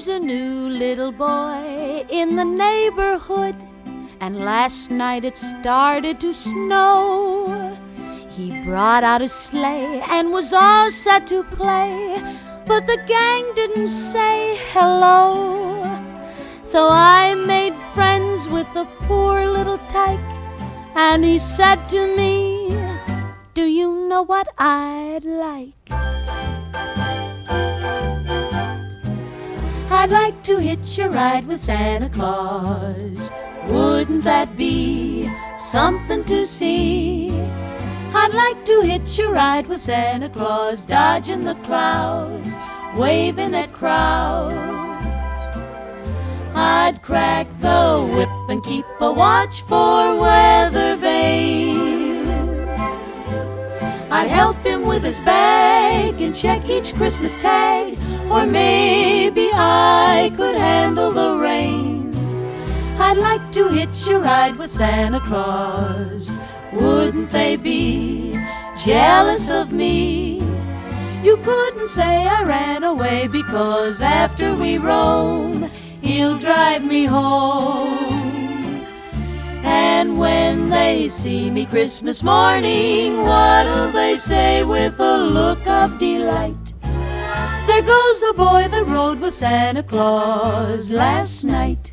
There's a new little boy in the neighborhood, and last night it started to snow. He brought out a sleigh and was all set to play, but the gang didn't say hello. So I made friends with the poor little tyke, and he said to me, "Do you know what I'd like? I'd like to hitch a ride with Santa Claus. Wouldn't that be something to see? I'd like to hitch a ride with Santa Claus, dodging the clouds, waving at crowds. I'd crack the whip and keep a watch for weather vanes. I'd help him with his bag and check each Christmas tag, or maybe I could handle the reins. I'd like to hitch a ride with Santa Claus. Wouldn't they be jealous of me? You couldn't say I ran away, because after we roam, he'll drive me home. And when they see me Christmas morning, what'll they say with a look of delight? There goes the boy that rode with Santa Claus last night."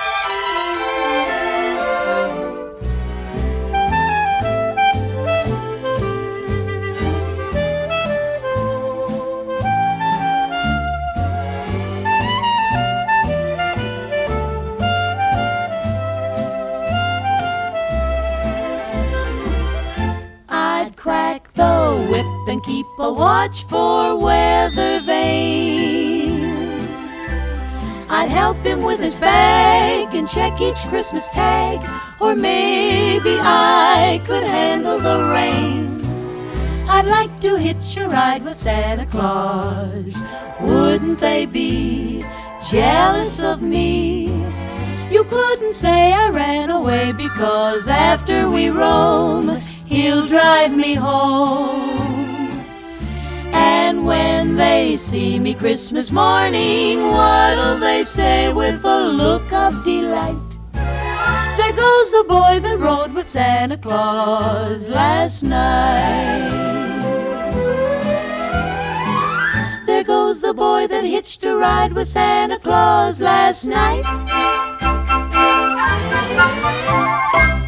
I'd crack the whip and keep a watch for weather vanes. I'd help him with his bag and check each Christmas tag, or maybe I could handle the reins. I'd like to hitch a ride with Santa Claus. Wouldn't they be jealous of me? You couldn't say I ran away, because after we roam, he'll drive me home. And when they see me Christmas morning, what'll they say with a look of delight? There goes the boy that rode with Santa Claus last night. There goes the boy that hitched a ride with Santa Claus last night.